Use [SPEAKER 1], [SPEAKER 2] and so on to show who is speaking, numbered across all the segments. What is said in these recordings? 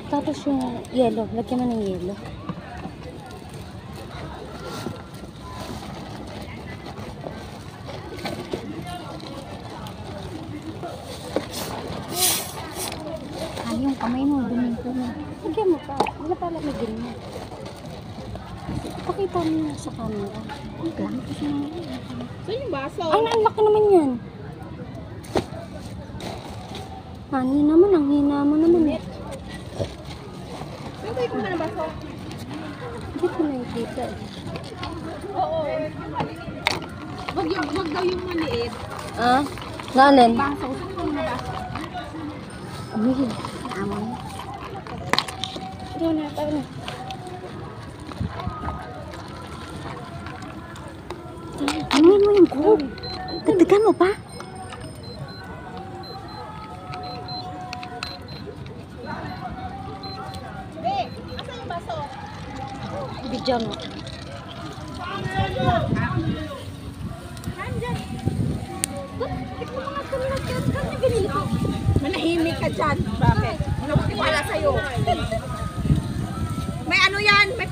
[SPEAKER 1] Tapos yung yellow, lagyan mo ng yellow. Ay, yung kamay mo, duminto na. Lagyan mo pa. Wala pa lamigin mo. Pakita mo sa camera. Ang lang kasi naman.
[SPEAKER 2] Saan yung baso?
[SPEAKER 1] Ay, ang laki naman yan. Hani naman, ang hina mo naman.
[SPEAKER 2] Sabay ko na ng baso.
[SPEAKER 1] Hindi ko nakikita.
[SPEAKER 2] Oo. Wag daw yung maliit.
[SPEAKER 1] Ah? Naalin?
[SPEAKER 2] Baso. Saan na baso?
[SPEAKER 1] Uy, amo na. Ito na, tayo na. Anuin mo yung go. Dagdagan mo pa.
[SPEAKER 2] Be, asan yung baso?
[SPEAKER 1] Bidyan mo.
[SPEAKER 2] Manahimik ka dyan. Bakit? Ano ko wala sa'yo? May ano yan? May...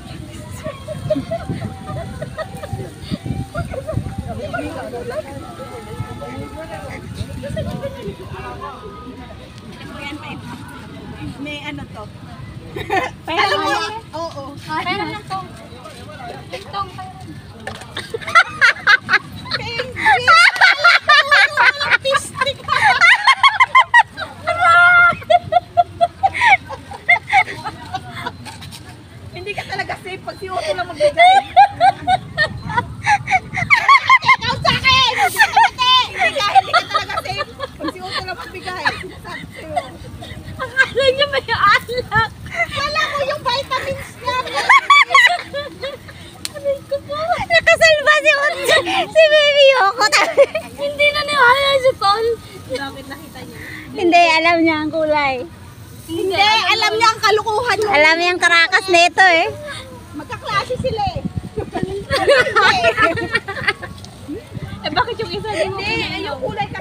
[SPEAKER 2] May ano to? Alam mo? Oo.
[SPEAKER 1] Meron lang tong. Tong.
[SPEAKER 2] Hindi ka talaga safe pag si Otto lang magbigay. Ikaw sa akin! Hindi ka talaga safe pag si Otto lang magbigay. Sinasabi sa'yo.
[SPEAKER 1] Akala niya may alak.
[SPEAKER 2] Wala ko yung vitamins niya.
[SPEAKER 1] Aray ko po. Nakasalba si Otto. Si Baby Yoko. Hindi na niwala si Paul.
[SPEAKER 2] Bakit nakita niyo?
[SPEAKER 1] Hindi, alam niya ang kulay.
[SPEAKER 2] Hindi, alam niya ang kalukuhan niya.
[SPEAKER 1] Alam niya ang karakas nito eh.
[SPEAKER 2] Magkaklase sila eh.
[SPEAKER 1] Eh bakit yung isa
[SPEAKER 2] Hindi, yung kulay